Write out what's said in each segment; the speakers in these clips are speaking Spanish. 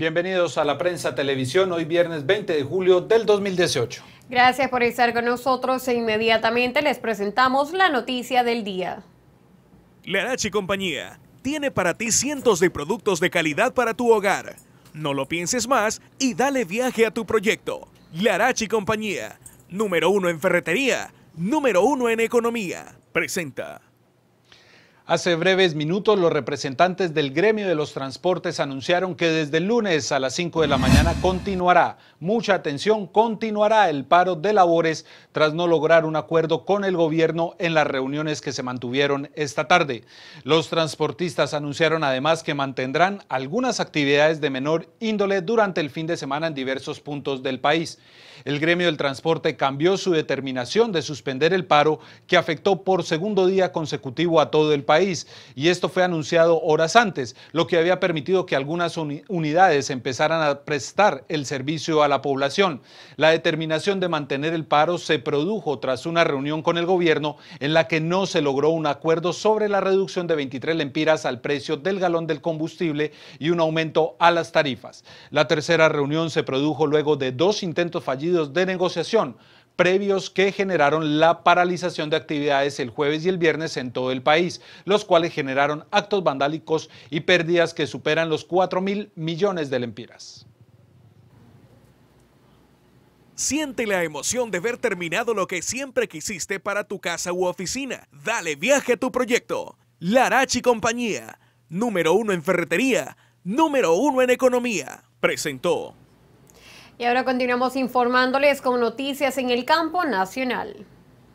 Bienvenidos a La Prensa Televisión, hoy viernes 20 de julio del 2018. Gracias por estar con nosotros e inmediatamente les presentamos la noticia del día. Larache Compañía tiene para ti cientos de productos de calidad para tu hogar. No lo pienses más y dale viaje a tu proyecto. Larache Compañía, número 1 en ferretería, número 1 en economía. Presenta. Hace breves minutos, los representantes del gremio de los transportes anunciaron que desde el lunes a las 5 de la mañana continuará, mucha atención, continuará el paro de labores tras no lograr un acuerdo con el gobierno en las reuniones que se mantuvieron esta tarde. Los transportistas anunciaron además que mantendrán algunas actividades de menor índole durante el fin de semana en diversos puntos del país. El gremio del transporte cambió su determinación de suspender el paro que afectó por segundo día consecutivo a todo el país, y esto fue anunciado horas antes, lo que había permitido que algunas unidades empezaran a prestar el servicio a la población. La determinación de mantener el paro se produjo tras una reunión con el gobierno en la que no se logró un acuerdo sobre la reducción de 23 lempiras al precio del galón del combustible y un aumento a las tarifas. La tercera reunión se produjo luego de 2 intentos fallidos de negociación previos que generaron la paralización de actividades el jueves y el viernes en todo el país, los cuales generaron actos vandálicos y pérdidas que superan los 4.000 millones de lempiras. Siente la emoción de ver terminado lo que siempre quisiste para tu casa u oficina. Dale viaje a tu proyecto. Larache Compañía, número 1 en ferretería, número 1 en economía. Presentó. Y ahora continuamos informándoles con noticias en el campo nacional.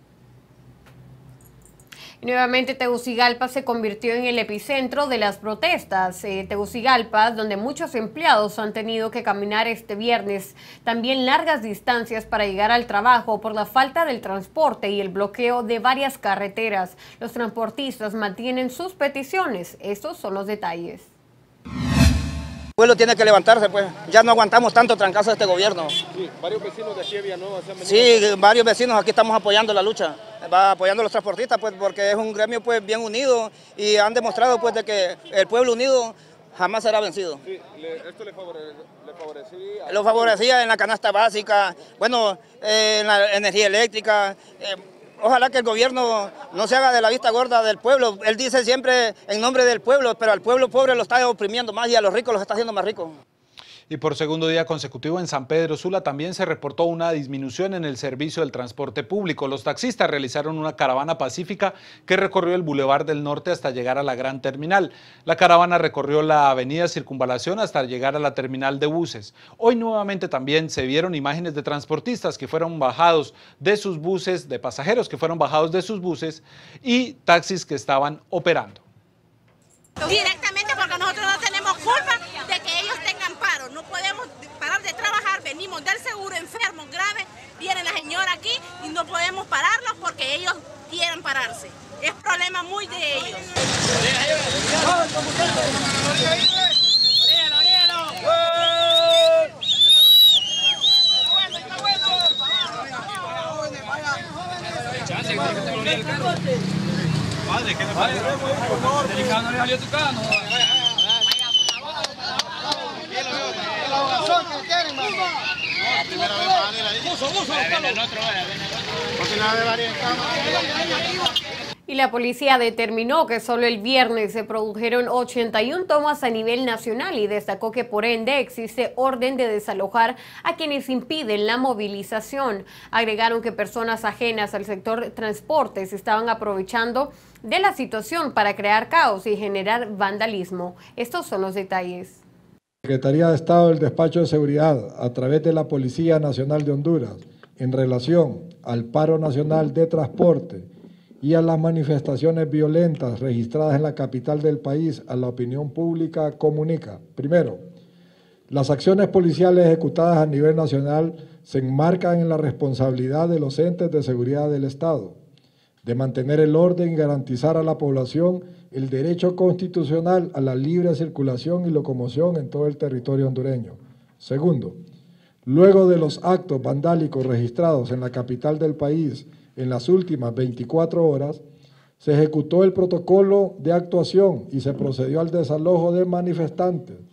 Y nuevamente Tegucigalpa se convirtió en el epicentro de las protestas. Tegucigalpa, donde muchos empleados han tenido que caminar este viernes también largas distancias para llegar al trabajo por la falta del transporte y el bloqueo de varias carreteras. Los transportistas mantienen sus peticiones. Estos son los detalles. El pueblo tiene que levantarse, pues. Ya no aguantamos tanto trancazo de este gobierno. Sí, varios vecinos de aquí de Villanueva se han venido. Sí, varios vecinos aquí estamos apoyando la lucha. Va apoyando a los transportistas, pues, porque es un gremio pues bien unido y han demostrado pues de que el pueblo unido jamás será vencido. Sí, ¿esto le favorecía? Lo favorecía en la canasta básica, bueno, en la energía eléctrica. Ojalá que el gobierno no se haga de la vista gorda del pueblo. Él dice siempre en nombre del pueblo, pero al pueblo pobre lo está oprimiendo más y a los ricos los está haciendo más ricos. Y por segundo día consecutivo en San Pedro Sula también se reportó una disminución en el servicio del transporte público. Los taxistas realizaron una caravana pacífica que recorrió el Boulevard del Norte hasta llegar a la Gran Terminal. La caravana recorrió la avenida Circunvalación hasta llegar a la terminal de buses. Hoy nuevamente también se vieron imágenes de transportistas que fueron bajados de sus buses, de pasajeros que fueron bajados de sus buses y taxis que estaban operando. Directamente porque nosotros no tenemos culpa de que ellos tengan paro, no podemos parar de trabajar, venimos del seguro, enfermos, graves, viene la señora aquí y no podemos pararlos porque ellos quieren pararse, es problema muy de ellos. Padre, ¿qué le parece? Delicado, no le salió tu cano. Y la policía determinó que solo el viernes se produjeron 81 tomas a nivel nacional y destacó que por ende existe orden de desalojar a quienes impiden la movilización. Agregaron que personas ajenas al sector transportes estaban aprovechando de la situación para crear caos y generar vandalismo. Estos son los detalles. Secretaría de Estado del Despacho de Seguridad, a través de la Policía Nacional de Honduras, en relación al paro nacional de transporte y a las manifestaciones violentas registradas en la capital del país, a la opinión pública comunica. Primero, las acciones policiales ejecutadas a nivel nacional se enmarcan en la responsabilidad de los entes de seguridad del Estado, de mantener el orden y garantizar a la población el derecho constitucional a la libre circulación y locomoción en todo el territorio hondureño. Segundo, luego de los actos vandálicos registrados en la capital del país en las últimas 24 horas, se ejecutó el protocolo de actuación y se procedió al desalojo de manifestantes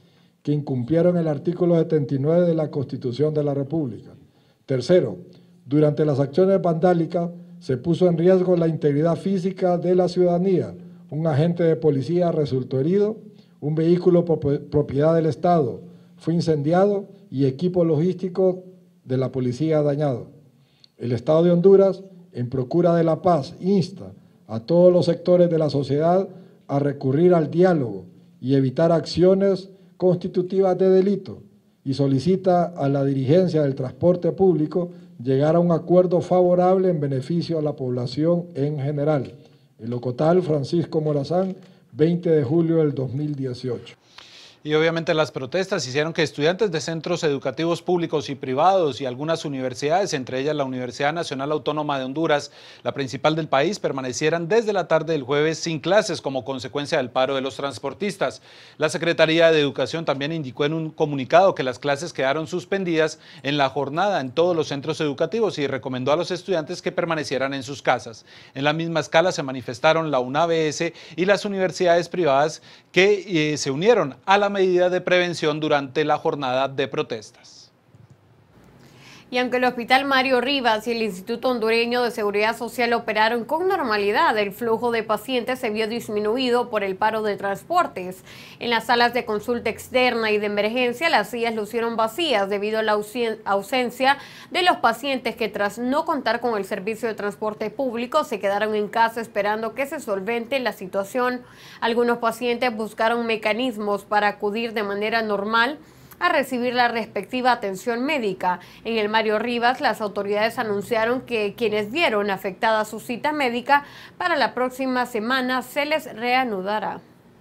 que incumplieron el artículo 79 de la Constitución de la República. Tercero, durante las acciones vandálicas se puso en riesgo la integridad física de la ciudadanía. Un agente de policía resultó herido, un vehículo propiedad del Estado fue incendiado y equipo logístico de la policía dañado. El Estado de Honduras, en procura de la paz, insta a todos los sectores de la sociedad a recurrir al diálogo y evitar acciones constitutivas de delito, y solicita a la dirigencia del transporte público llegar a un acuerdo favorable en beneficio a la población en general. El locotal Francisco Morazán, 20 de julio del 2018. Y obviamente las protestas hicieron que estudiantes de centros educativos públicos y privados y algunas universidades, entre ellas la Universidad Nacional Autónoma de Honduras, la principal del país, permanecieran desde la tarde del jueves sin clases como consecuencia del paro de los transportistas. La Secretaría de Educación también indicó en un comunicado que las clases quedaron suspendidas en la jornada en todos los centros educativos y recomendó a los estudiantes que permanecieran en sus casas. En la misma escala se manifestaron la UNABS y las universidades privadas que se unieron a la medida de prevención durante la jornada de protestas. Y aunque el Hospital Mario Rivas y el Instituto Hondureño de Seguridad Social operaron con normalidad, el flujo de pacientes se vio disminuido por el paro de transportes. En las salas de consulta externa y de emergencia, las sillas lucieron vacías debido a la ausencia de los pacientes que, tras no contar con el servicio de transporte público, se quedaron en casa esperando que se solvente la situación. Algunos pacientes buscaron mecanismos para acudir de manera normal a recibir la respectiva atención médica. En el Mario Rivas, las autoridades anunciaron que quienes vieron afectada su cita médica para la próxima semana se les reanudará.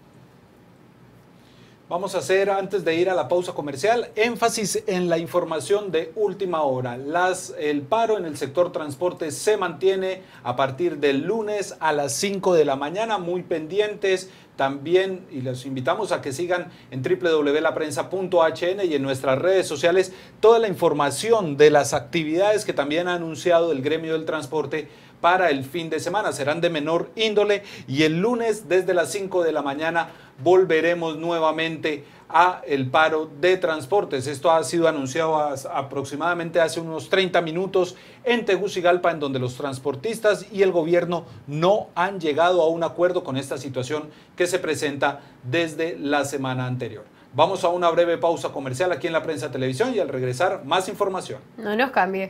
Vamos a hacer, antes de ir a la pausa comercial, énfasis en la información de última hora. El paro en el sector transporte se mantiene a partir del lunes a las 5 de la mañana, muy pendientes. También, y los invitamos a que sigan en www.laprensa.hn y en nuestras redes sociales toda la información de las actividades que también ha anunciado el gremio del transporte para el fin de semana. Serán de menor índole y el lunes desde las 5 de la mañana volveremos nuevamente a el paro de transportes. Esto ha sido anunciado aproximadamente hace unos 30 minutos en Tegucigalpa, en donde los transportistas y el gobierno no han llegado a un acuerdo con esta situación que se presenta desde la semana anterior. Vamos a una breve pausa comercial aquí en La Prensa Televisión y al regresar más información. No nos cambie.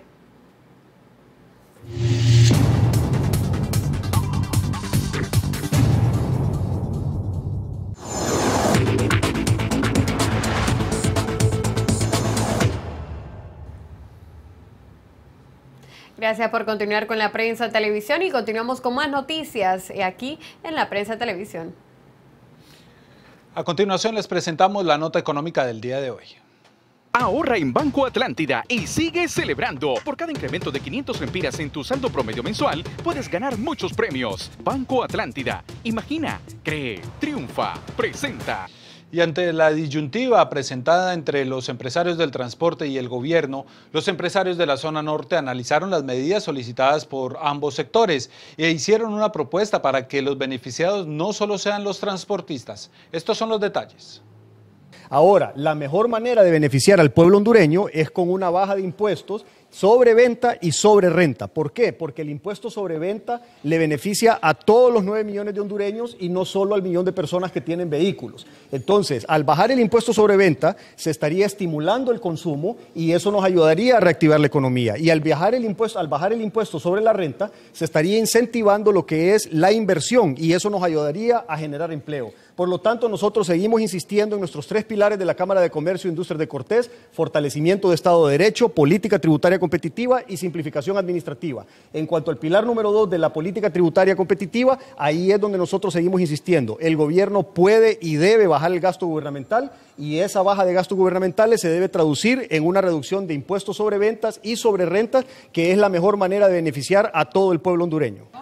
Gracias por continuar con La Prensa Televisión y continuamos con más noticias aquí en La Prensa Televisión. A continuación les presentamos la nota económica del día de hoy. Ahorra en Banco Atlántida y sigue celebrando. Por cada incremento de 500 lempiras en tu saldo promedio mensual, puedes ganar muchos premios. Banco Atlántida. Imagina, cree, triunfa, presenta. Y ante la disyuntiva presentada entre los empresarios del transporte y el gobierno, los empresarios de la zona norte analizaron las medidas solicitadas por ambos sectores e hicieron una propuesta para que los beneficiados no solo sean los transportistas. Estos son los detalles. Ahora, la mejor manera de beneficiar al pueblo hondureño es con una baja de impuestos sobre venta y sobre renta. ¿Por qué? Porque el impuesto sobre venta le beneficia a todos los 9 millones de hondureños y no solo al millón de personas que tienen vehículos. Entonces, al bajar el impuesto sobre venta, se estaría estimulando el consumo y eso nos ayudaría a reactivar la economía. Y al bajar el impuesto sobre la renta, se estaría incentivando lo que es la inversión y eso nos ayudaría a generar empleo. Por lo tanto, nosotros seguimos insistiendo en nuestros 3 pilares de la Cámara de Comercio e Industria de Cortés: fortalecimiento de Estado de Derecho, política tributaria competitiva y simplificación administrativa. En cuanto al pilar número 2 de la política tributaria competitiva, ahí es donde nosotros seguimos insistiendo. El gobierno puede y debe bajar el gasto gubernamental y esa baja de gastos gubernamentales se debe traducir en una reducción de impuestos sobre ventas y sobre rentas, que es la mejor manera de beneficiar a todo el pueblo hondureño.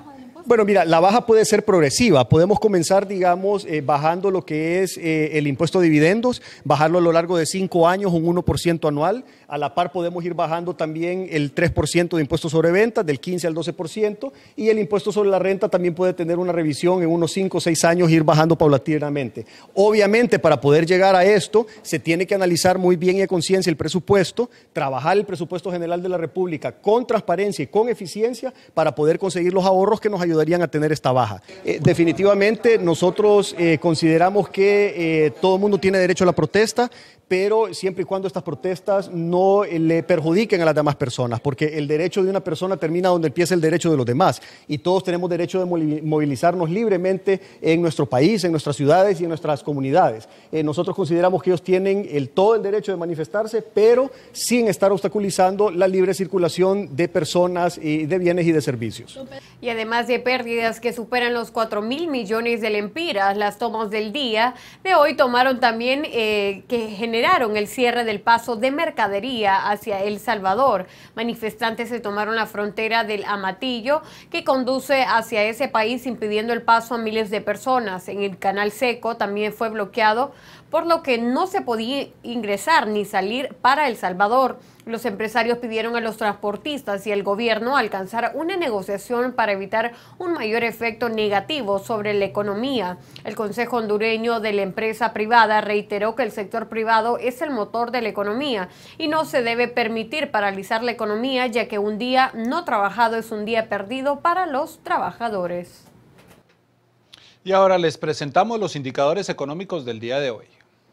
Bueno, mira, la baja puede ser progresiva. Podemos comenzar, digamos, bajando lo que es el impuesto de dividendos, bajarlo a lo largo de 5 años, un 1% anual. A la par podemos ir bajando también el 3% de impuesto sobre ventas, del 15 al 12%, y el impuesto sobre la renta también puede tener una revisión en unos 5 o 6 años, ir bajando paulatinamente. Obviamente, para poder llegar a esto, se tiene que analizar muy bien y a conciencia el presupuesto, trabajar el presupuesto general de la República con transparencia y con eficiencia para poder conseguir los ahorros que nos ayudarían a tener esta baja. Definitivamente nosotros consideramos que todo el mundo tiene derecho a la protesta, pero siempre y cuando estas protestas no le perjudiquen a las demás personas, porque el derecho de una persona termina donde empieza el derecho de los demás, y todos tenemos derecho de movilizarnos libremente en nuestro país, en nuestras ciudades y en nuestras comunidades. Nosotros consideramos que ellos tienen todo el derecho de manifestarse, pero sin estar obstaculizando la libre circulación de personas, y de bienes y de servicios. Y además de pérdidas que superan los 4.000 millones de lempiras, las tomas del día de hoy tomaron también que generaron el cierre del paso de mercadería hacia El Salvador. Manifestantes se tomaron la frontera del Amatillo, que conduce hacia ese país, impidiendo el paso a miles de personas. En el Canal Seco también fue bloqueado, por lo que no se podía ingresar ni salir para El Salvador. Los empresarios pidieron a los transportistas y al gobierno alcanzar una negociación para evitar un mayor efecto negativo sobre la economía. El Consejo Hondureño de la Empresa Privada reiteró que el sector privado es el motor de la economía y no se debe permitir paralizar la economía, ya que un día no trabajado es un día perdido para los trabajadores. Y ahora les presentamos los indicadores económicos del día de hoy.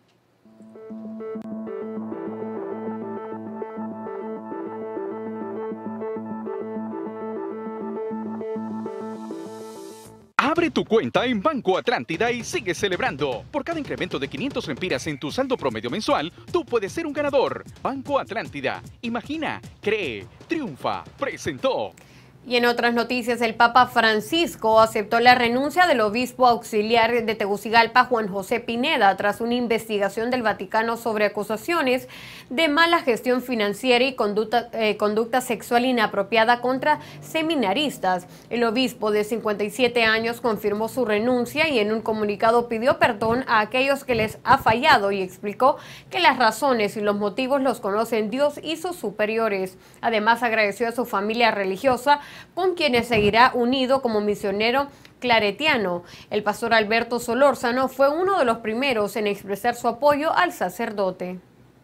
Abre tu cuenta en Banco Atlántida y sigue celebrando. Por cada incremento de 500 lempiras en tu saldo promedio mensual, tú puedes ser un ganador. Banco Atlántida. Imagina, cree, triunfa. Presentó. Y en otras noticias, el Papa Francisco aceptó la renuncia del obispo auxiliar de Tegucigalpa, Juan José Pineda, tras una investigación del Vaticano sobre acusaciones de mala gestión financiera y conducta sexual inapropiada contra seminaristas. El obispo de 57 años confirmó su renuncia y en un comunicado pidió perdón a aquellos que les ha fallado y explicó que las razones y los motivos los conocen Dios y sus superiores. Además, agradeció a su familia religiosa, con quienes seguirá unido como misionero claretiano. El pastor Alberto Solórzano fue uno de los primeros en expresar su apoyo al sacerdote.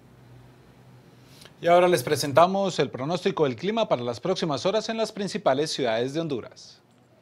Y ahora les presentamos el pronóstico del clima para las próximas horas en las principales ciudades de Honduras.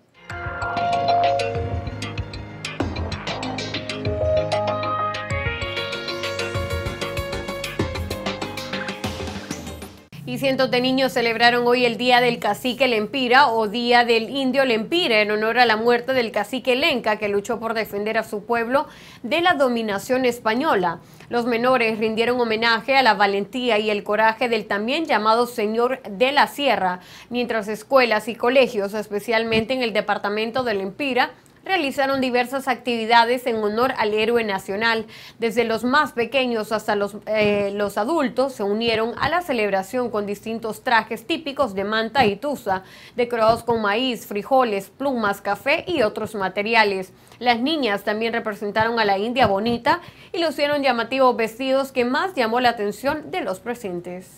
Y cientos de niños celebraron hoy el Día del Cacique Lempira o Día del Indio Lempira en honor a la muerte del cacique Lenca, que luchó por defender a su pueblo de la dominación española. Los menores rindieron homenaje a la valentía y el coraje del también llamado Señor de la Sierra, mientras escuelas y colegios, especialmente en el departamento de Lempira, realizaron diversas actividades en honor al héroe nacional. Desde los más pequeños hasta los adultos se unieron a la celebración con distintos trajes típicos de manta y tusa, decorados con maíz, frijoles, plumas, café y otros materiales. Las niñas también representaron a la India bonita y lucieron llamativos vestidos que más llamó la atención de los presentes.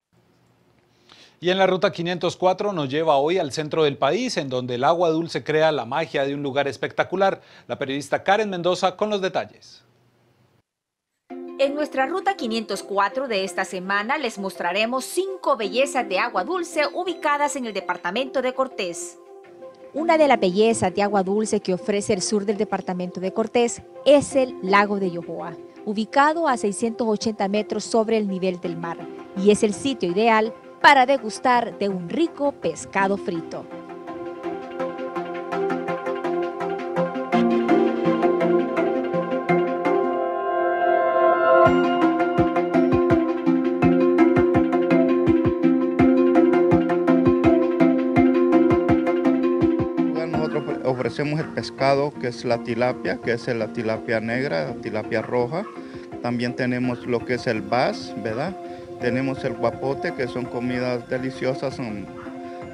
Y en la ruta 504 nos lleva hoy al centro del país, en donde el agua dulce crea la magia de un lugar espectacular. La periodista Karen Mendoza con los detalles. En nuestra ruta 504 de esta semana les mostraremos 5 bellezas de agua dulce ubicadas en el departamento de Cortés. Una de las bellezas de agua dulce que ofrece el sur del departamento de Cortés es el lago de Yohoa, ubicado a 680 metros sobre el nivel del mar, y es el sitio ideal para degustar de un rico pescado frito. Nosotros ofrecemos el pescado que es la tilapia, que es la tilapia negra, la tilapia roja. También tenemos lo que es el bass, ¿verdad? Tenemos el guapote, que son comidas deliciosas, son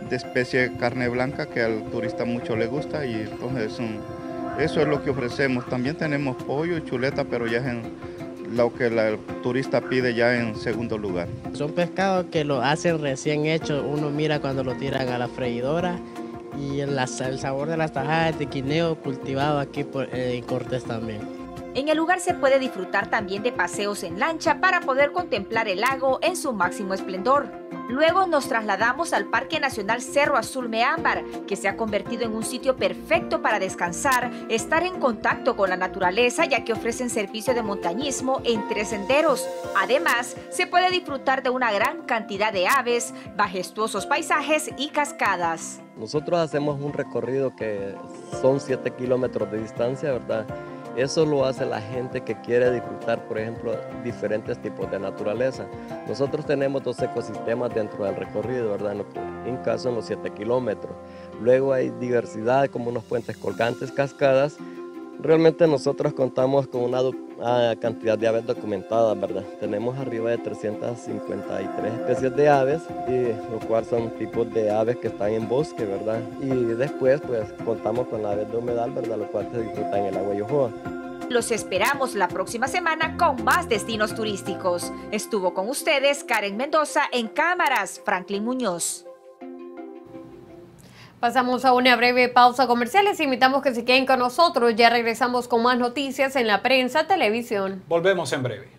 de especie de carne blanca que al turista mucho le gusta, y entonces eso es lo que ofrecemos. También tenemos pollo y chuleta, pero ya es en lo que el turista pide ya en segundo lugar. Son pescados que lo hacen recién hechos, uno mira cuando lo tiran a la freidora, y el sabor de las tajadas de guineo cultivado aquí en Cortés también. En el lugar se puede disfrutar también de paseos en lancha para poder contemplar el lago en su máximo esplendor. Luego nos trasladamos al Parque Nacional Cerro Azul Meámbar, que se ha convertido en un sitio perfecto para descansar, estar en contacto con la naturaleza, ya que ofrecen servicio de montañismo en 3 senderos. Además, se puede disfrutar de una gran cantidad de aves, majestuosos paisajes y cascadas. Nosotros hacemos un recorrido que son 7 kilómetros de distancia, ¿verdad? Eso lo hace la gente que quiere disfrutar, por ejemplo, diferentes tipos de naturaleza. Nosotros tenemos 2 ecosistemas dentro del recorrido, ¿verdad? En caso, en los 7 kilómetros. Luego hay diversidad, como unos puentes colgantes, cascadas. Realmente nosotros contamos con una cantidad de aves documentadas, ¿verdad? Tenemos arriba de 353 especies de aves, y lo cual son tipos de aves que están en bosque, ¿verdad? Y después, pues, contamos con las aves de humedal, ¿verdad? Lo cual se disfruta en el agua Yohoa. Los esperamos la próxima semana con más destinos turísticos. Estuvo con ustedes Karen Mendoza, en cámaras Franklin Muñoz. Pasamos a una breve pausa comercial. Les invitamos que se queden con nosotros. Ya regresamos con más noticias en la prensa, televisión. Volvemos en breve.